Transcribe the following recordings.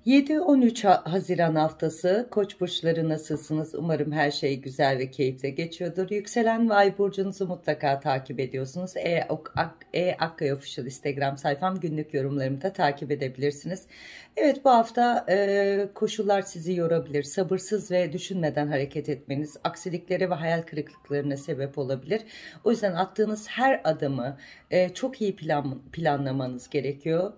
7-13 Haziran haftası Koç burçları nasılsınız? Umarım her şey güzel ve keyifle geçiyordur. Yükselen ve ay burcunuzu mutlaka takip ediyorsunuz. Akkaya Official Instagram sayfam, günlük yorumlarımı da takip edebilirsiniz. Evet, bu hafta koşullar sizi yorabilir. Sabırsız ve düşünmeden hareket etmeniz aksiliklere ve hayal kırıklıklarına sebep olabilir. O yüzden attığınız her adımı çok iyi planlamanız gerekiyor.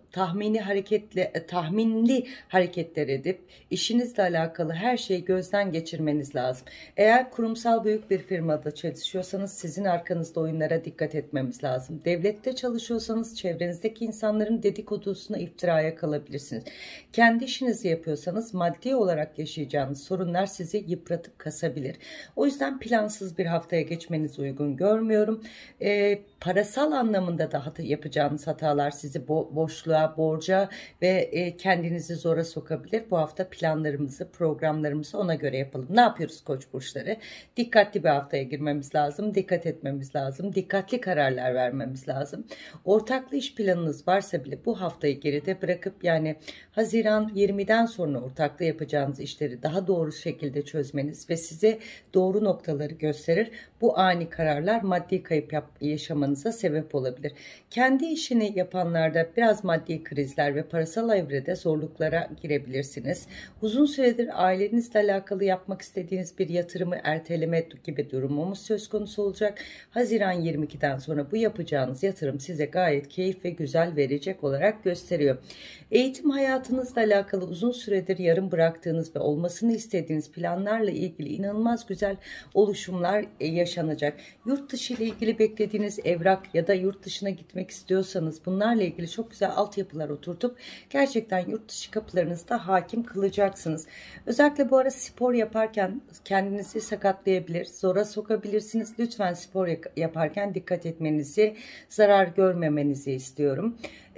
Tahminli hareketler edip işinizle alakalı her şeyi gözden geçirmeniz lazım. Eğer kurumsal büyük bir firmada çalışıyorsanız sizin arkanızda oyunlara dikkat etmemiz lazım. Devlette çalışıyorsanız çevrenizdeki insanların dedikodusuna, iftiraya kalabilirsiniz. Kendi işinizi yapıyorsanız maddi olarak yaşayacağınız sorunlar sizi yıpratıp kasabilir. O yüzden plansız bir haftaya geçmenizi uygun görmüyorum. Parasal anlamında da yapacağınız hatalar sizi boşluğa, borca ve kendinizi zora sokabilir. Bu hafta planlarımızı, programlarımızı ona göre yapalım. Ne yapıyoruz Koç burçları? Dikkatli bir haftaya girmemiz lazım. Dikkat etmemiz lazım. Dikkatli kararlar vermemiz lazım. Ortaklı iş planınız varsa bile bu haftayı geride bırakıp, yani Haziran 20'den sonra ortaklı yapacağınız işleri daha doğru şekilde çözmeniz ve size doğru noktaları gösterir. Bu ani kararlar maddi kayıp yaşamanıza sebep olabilir. Kendi işini yapanlarda biraz maddi krizler ve parasal evrede zorluklara girebilirsiniz. Uzun süredir ailenizle alakalı yapmak istediğiniz bir yatırımı erteleme gibi durumumuz söz konusu olacak. Haziran 22'den sonra bu yapacağınız yatırım size gayet keyif ve güzel verecek olarak gösteriyor. Eğitim hayatınızla alakalı uzun süredir yarım bıraktığınız ve olmasını istediğiniz planlarla ilgili inanılmaz güzel oluşumlar yaşanacak. Yurt dışı ile ilgili beklediğiniz evrak ya da yurt dışına gitmek istiyorsanız bunlarla ilgili çok güzel altyapılar oturtup gerçekten yurt dışı kapılarınızda hakim kılacaksınız. Özellikle bu ara spor yaparken kendinizi sakatlayabilir, zora sokabilirsiniz. Lütfen spor yaparken dikkat etmenizi, zarar görmemenizi istiyorum.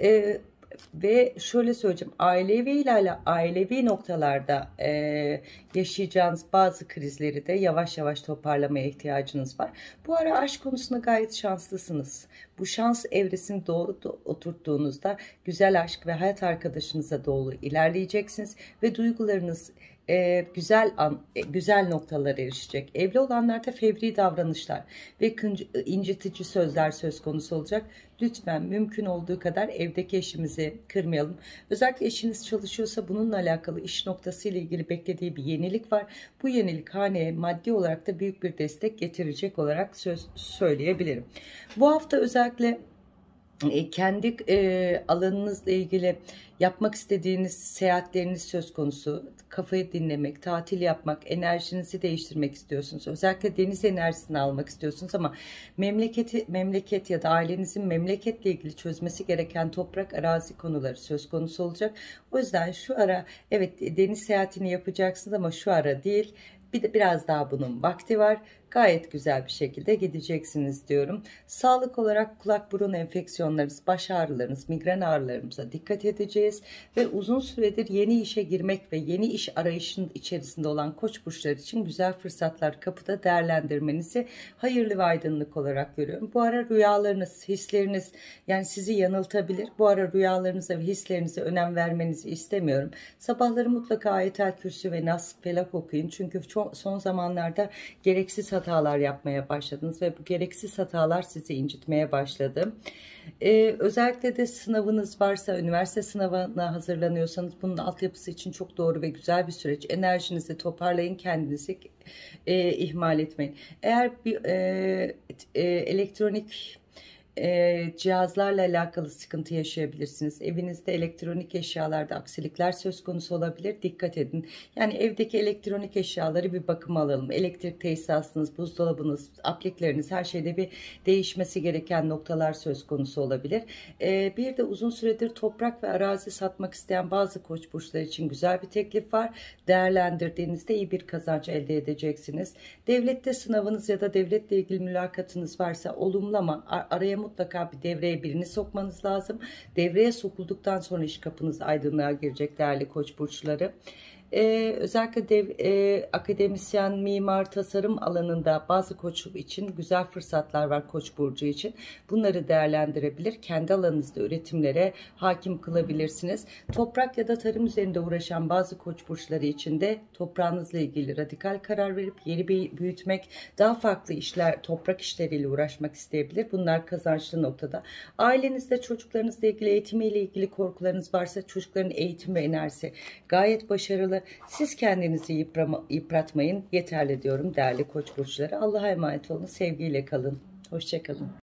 Ve şöyle söyleyeceğim, ailevi noktalarda yaşayacağınız bazı krizleri de yavaş yavaş toparlamaya ihtiyacınız var. Bu ara aşk konusunda gayet şanslısınız. Bu şans evresini doğru oturttuğunuzda güzel aşk ve hayat arkadaşınıza doğru ilerleyeceksiniz ve duygularınız güzel noktalara erişecek. Evli olanlarda fevri davranışlar ve incitici sözler söz konusu olacak. Lütfen mümkün olduğu kadar evdeki eşimizi kırmayalım. Özellikle eşiniz çalışıyorsa bununla alakalı iş noktası ile ilgili beklediği bir yenilik var. Bu yenilik haneye maddi olarak da büyük bir destek getirecek olarak söyleyebilirim. Bu hafta özellikle kendi alanınızla ilgili yapmak istediğiniz seyahatleriniz söz konusu. Kafayı dinlemek, tatil yapmak, enerjinizi değiştirmek istiyorsunuz. Özellikle deniz enerjisini almak istiyorsunuz ama memleket ya da ailenizin memleketle ilgili çözmesi gereken toprak, arazi konuları söz konusu olacak. O yüzden şu ara evet deniz seyahatini yapacaksınız ama şu ara değil. Biraz daha bunun vakti var. Gayet güzel bir şekilde gideceksiniz diyorum. Sağlık olarak kulak burun enfeksiyonlarınız, baş ağrılarınız, migren ağrılarımıza dikkat edeceğiz. Ve uzun süredir yeni işe girmek ve yeni iş arayışının içerisinde olan koç burçları için güzel fırsatlar kapıda, değerlendirmenizi hayırlı ve aydınlık olarak görüyorum. Bu ara rüyalarınız, hisleriniz yani sizi yanıltabilir. Bu ara rüyalarınıza ve hislerinize önem vermenizi istemiyorum. Sabahları mutlaka Ayetel Kürsü ve Nas Felak okuyun. Çünkü son zamanlarda gereksiz hatalar yapmaya başladınız ve bu gereksiz hatalar sizi incitmeye başladı. Özellikle de sınavınız varsa, üniversite sınavına hazırlanıyorsanız bunun altyapısı için çok doğru ve güzel bir süreç. Enerjinizi toparlayın, kendinizi ihmal etmeyin. Eğer bir elektronik cihazlarla alakalı sıkıntı yaşayabilirsiniz. Evinizde elektronik eşyalarda aksilikler söz konusu olabilir. Dikkat edin. Yani evdeki elektronik eşyaları bir bakıma alalım. Elektrik tesisatınız, buzdolabınız, aplikleriniz, her şeyde bir değişmesi gereken noktalar söz konusu olabilir. Bir de uzun süredir toprak ve arazi satmak isteyen bazı koç burçları için güzel bir teklif var. Değerlendirdiğinizde iyi bir kazanç elde edeceksiniz. Devlette sınavınız ya da devletle ilgili mülakatınız varsa olumlu ama araya mutlaka bir devreye birini sokmanız lazım. Devreye sokulduktan sonra iş kapınız aydınlığa girecek değerli koç burçları. Özellikle akademisyen, mimar, tasarım alanında bazı koç için güzel fırsatlar var, Koç burcu için. Bunları değerlendirebilir. Kendi alanınızda üretimlere hakim kılabilirsiniz. Toprak ya da tarım üzerinde uğraşan bazı koç burçları için de toprağınızla ilgili radikal karar verip yeri büyütmek, daha farklı işler, toprak işleriyle uğraşmak isteyebilir. Bunlar kazançlı noktada. Ailenizde çocuklarınızla ilgili, eğitimiyle ilgili korkularınız varsa çocukların eğitim ve enerjisi gayet başarılı. Siz kendinizi yıpratmayın. Yeterli diyorum değerli koç burçları. Allah'a emanet olun. Sevgiyle kalın. Hoşça kalın.